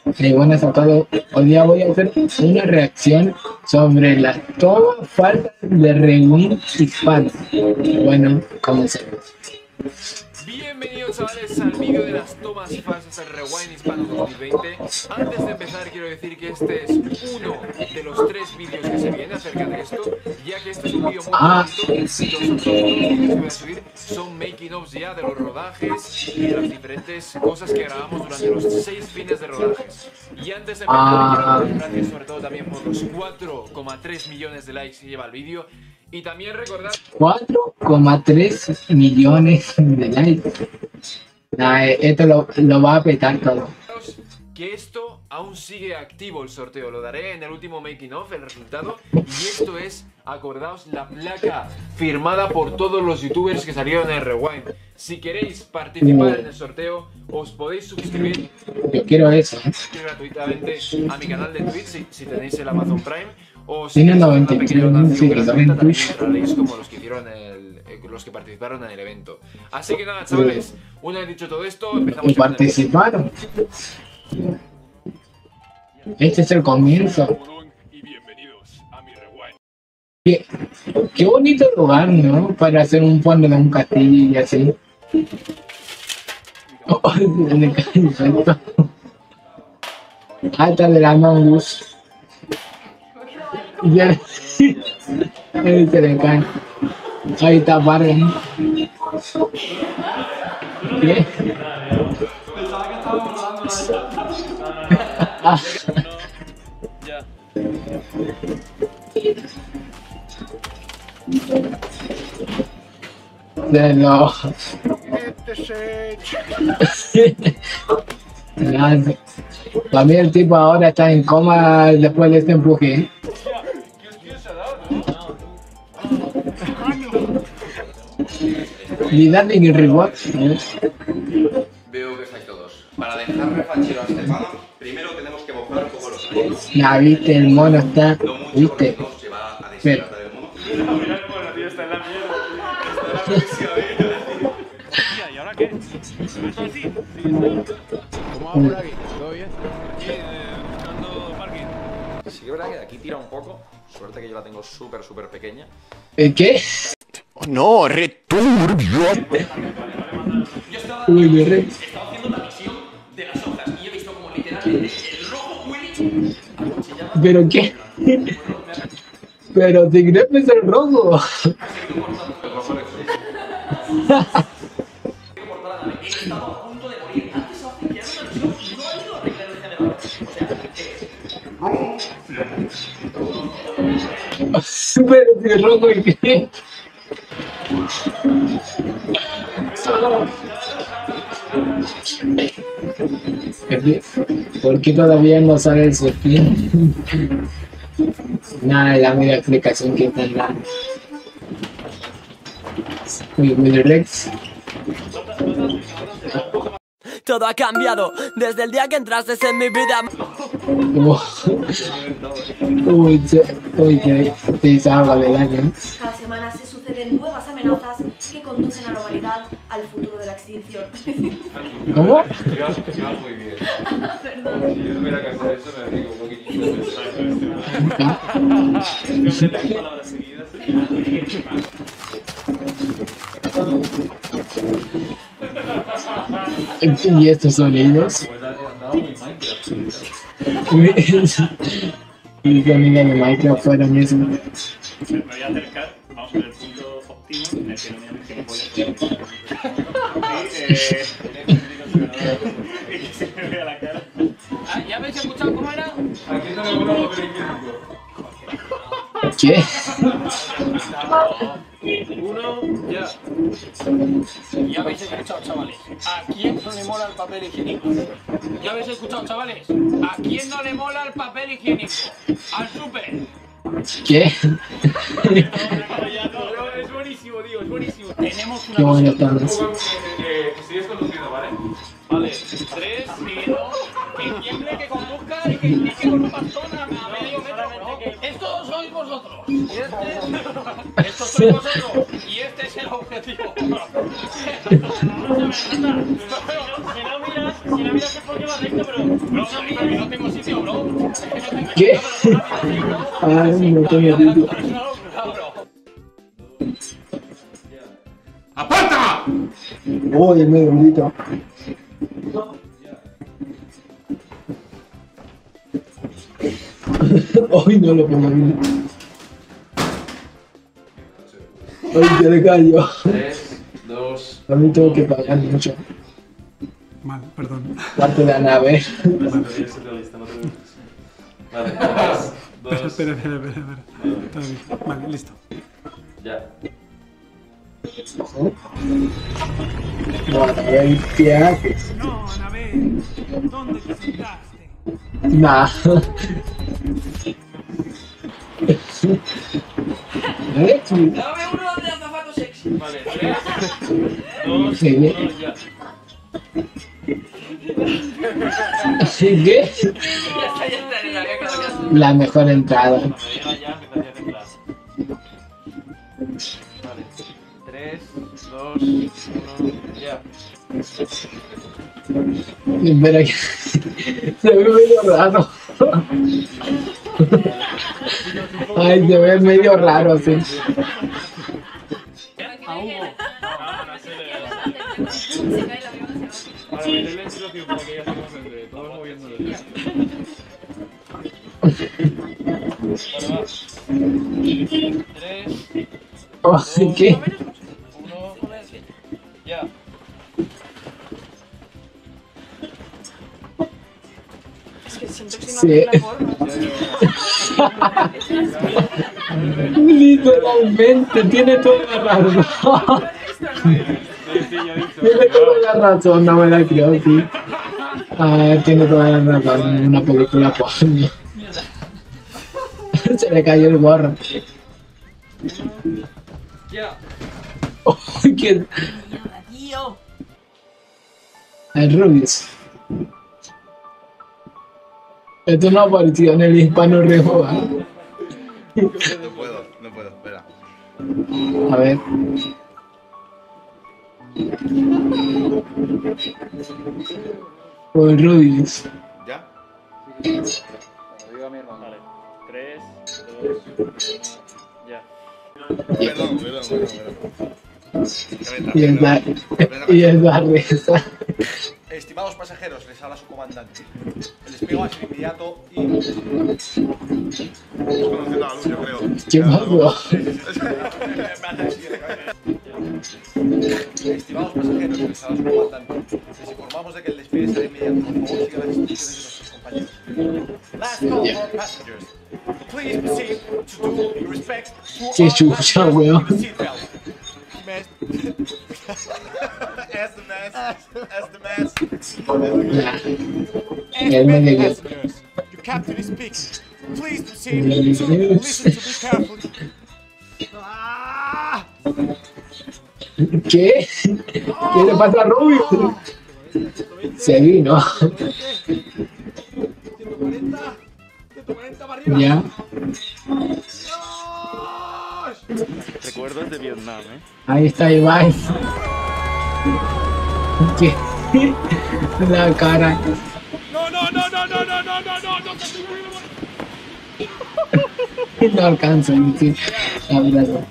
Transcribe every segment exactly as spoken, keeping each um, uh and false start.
Eh, buenas a todos. Hoy día voy a hacer una reacción sobre la toma falta de rewind hispano. Bueno, comencemos. Bienvenidos chavales al vídeo de las tomas falsas al Rewind Hispano dos mil veinte. Antes de empezar quiero decir que este es uno de los tres vídeos que se vienen acerca de esto, ya que este es un vídeo muy Ah. bonito y los otros dos vídeos que voy a subir son making ofs ya de los rodajes y de las diferentes cosas que grabamos durante los seis fines de rodajes. Y antes de empezar Ah. quiero dar las gracias sobre todo también por los cuatro coma tres millones de likes que lleva el vídeo. Y también recordar cuatro coma tres millones de likes. Nah, eh, esto lo, lo va a petar todo. que esto aún sigue activo el sorteo. Lo daré en el último making of, el resultado. Y esto es, acordaos, la placa firmada por todos los youtubers que salieron en el Rewind. Si queréis participar en el sorteo, os podéis suscribir Yo quiero eso. ¿eh? gratuitamente a mi canal de Twitch si, si tenéis el Amazon Prime. O si Tiene queréis hacer noventa y una pequeña tres donación seguidores gratuita, en también Twitch. entraréis como los que hicieron el, eh, los que participaron en el evento. Así que nada, chavales, una vez dicho todo esto, empezamos Y con el- participaron. Este es el comienzo. Y bienvenidos a mi Rewind. Qué, qué bonito lugar, ¿no? Para hacer un fondo de un castillo y así. Oh, se le cae el efecto. Alta de la Mangus. Ya. Ahí se le cae. Ahí está Vargas. ¿Qué? Ah. De lo... Gracias. Para mí el tipo ahora está en coma después de este empuje. Y dale en el reward. Veo que estáis todos. Para dejar refachero a este pana, primero tenemos que mojar un poco los aires. Ya viste, el mono está. No mucho ¿Viste? porque no se va a deshidratar el mono. Mira el mono, tío, está en la mierda, tío. Está en la presión, tío. Hostia, ¿y ahora qué? ¿Se ve todo así? ¿Cómo va por aquí? ¿Todo bien? Aquí, eh, buscando parking. Sí que es verdad que de aquí tira un poco. Suerte que yo la tengo súper, súper pequeña. ¿El qué? No, returbio. Yo estaba, Uy, me re... estaba haciendo la visión de las hojas y he visto como literalmente el rojo Willy acuchillaba. ¿Pero qué? Pero te crees es el rojo. El rojo eres tú. Por toda la nave. He estado a punto de morir. Antes se hace que haga una visión y no ha ido a arreglar el generador. O sea, que... Pero el rojo y qué. ¿Por qué todavía no sale el skin? Nada, la media explicación que está en la... Uy, Willy Rex. Todo ha cambiado desde el día que entraste en mi vida. Uy, che- uy, que te salga de daño. Cada semana se suceden nuevas amenazas que conducen a la humanidad al futuro de la extinción. ¿Cómo? Ibas muy bien. Si yo tuviera que hacer eso, me digo un poquito. Palabras seguidas. Y estos sonidos. Y sonido de Minecraft fueron eso. Me voy a acercar. Vamos a ver el punto óptimo en el que no me han gilipollas. Sí, eh... que se me vea la cara. Ah, ¿ya habéis escuchado cómo era? Aquí está el mono papel higiénico. ¿Qué? Uno, ya. Ya habéis escuchado, chavales. ¿A quién no le mola el papel higiénico? Ya habéis escuchado, chavales. ¿A quién no le mola el papel higiénico? Al súper. ¿Qué? Es buenísimo, tío, es buenísimo. Tenemos una Qué bueno misión. estás. Que sigues conduciendo, ¿vale? Vale, tres, dos, que tiemble, que conduzca y que indique con un bastón a medio metro. Estos sois vosotros. Y este, estos sois vosotros. Y este es el objetivo. Si no miras, si si la vida se pone más recto, pero. Bro, no, no tengo sitio, bro. ¿Qué? Ay, no tengo sitio. ¡Aparta! Uy, es medio bonito. Hoy no lo pongo bien. Hoy se le cayó. tres, dos. A mí tengo que pagar mucho. Mal, perdón. Parte de la nave. Vale, tres, dos. Espera, espera, espera, espera. Está bien. Vale, listo. Ya. No, a ver, ¿qué haces? No, Anabel. ¿Dónde te sentaste? Nah. ¿Eh? Dame uno de azafato sexy. Vale, tres, dos, Sí. uno, ya. ¿Qué? Ya está, ya está, en la había quedado ya. La mejor entrada. Cuando llega ya, empezaría a temblar. Vale, tres, dos, uno, ya. Espera que se ve medio raro. Ay, se ve medio raro así. A Hugo. No, no se le Se cae la misma. Para meterle en situación para que ella se concentre, todos moviéndolo. Vale, va. Tres, Oh, ¿qué? uno, ya. Es que siento que si no Sí. haces la porra. Literalmente, tiene toda la razón. Sí, sí, ya he dicho. Tiene toda la razón, no me la creo, sí. Ah, tiene toda la razón en una película porno. Se le cayó el gorro. Ya. Oh, ¿qué? Tío. El Rubius. Esto no apareció en el hispano rejoa. No puedo, no puedo, espera. A ver. O el Rubius. ¿Ya? Digo mi hermano. Vale. Tres, dos, uno, ya. Perdón, perdón, perdón, perdón. Y es la, y es la risa. Estimados pasajeros, les habla su comandante. El despegue va a ser inmediato y... Estamos conociendo a la luz, yo creo. ¿Qué pasó? Estimados pasajeros, les habla su comandante. Les informamos de que el despegue será inmediato. Por favor, sigan las instrucciones de nuestros compañeros. Last call for passengers. Please proceed to do your respect to Qué all chucha, passengers weón. with a seatbelt. As the mask, as the mask. Nah. Él me dijo. Passengers, your captain is speaking. Please proceed to listen to me carefully. Ah! ¿Qué? ¿Qué le pasa a Rubius? Se vino. ciento cuarenta, ciento cuarenta para arriba. Ya. Recuerdos de Vietnam, ¿eh? Ahí está Ibai. ¿Qué? La cara. No, no, no, no, no, no, no, no, no, no, No alcanzo a decir la verdad.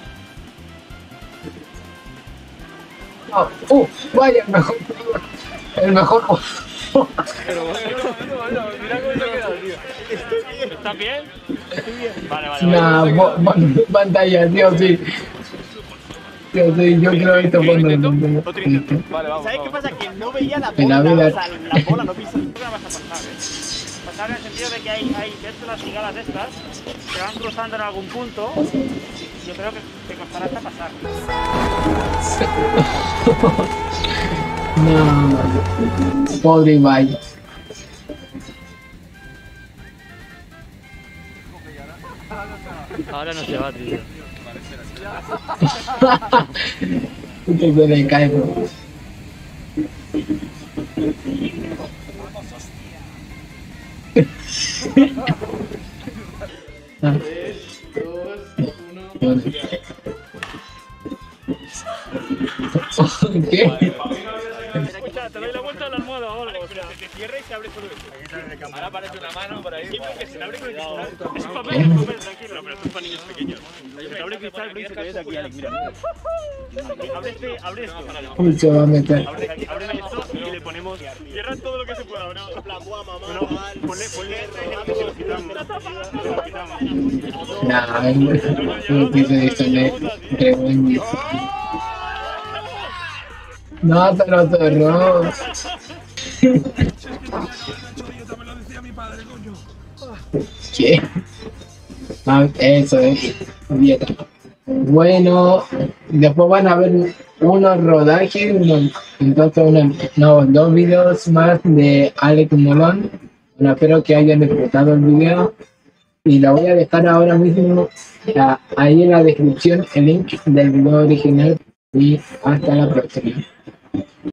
Oh, uh, vaya, el mejor. El mejor. Pero bueno, mira cómo se ha quedado, tío. ¿Estás bien? Estoy bien. Vale, vale, Nah, vale. bo- bo- pantalla, tío, sí. Tío, sí, yo creo que esto fue un Otro intento. Vale, vamos. ¿Sabes qué vamos. pasa? Que no veía la En la bola, vida- o sea, la bola no pisa. ¿Qué vas a pasar, eh? Pasar en el sentido de que hay, hay de hecho, las cigalas estas que van cruzando en algún punto. Yo creo que te costará hasta pasar. No, pobre Ibai. Ahora no se va, tío. Que se le cae, bro. Ah. Bueno. ¿Qué? Escucha, te doy la vuelta a la almohada o algo. cierra y se abre solo esto. Ahora aparece una mano por ahí. Sí, pero que se abre con el cristal. Es un papel, es un papel, tranquilo. Pero esto es para niños pequeños. Se abre el cristal, Blake, se te ve de aquí, Alex, mira. Abre este, abre esto. Uy, se va a meter. Abre, abre esto y le ponemos... Cierra todo lo que se pueda, bro. En plan, buah, mamá. Bueno, ponle, ponle esto y lo quitamos. Lo quitamos. Nah, no quise distraer. Qué bueno. No, te lo cerró. ¿Qué? Ah, eso es dieta. Bueno, después van a ver unos rodajes, unos, entonces unos, no, dos videos más de Alex Molón. Bueno, espero que hayan disfrutado el video y la voy a dejar ahora mismo a, ahí en la descripción el link del video original y hasta la próxima.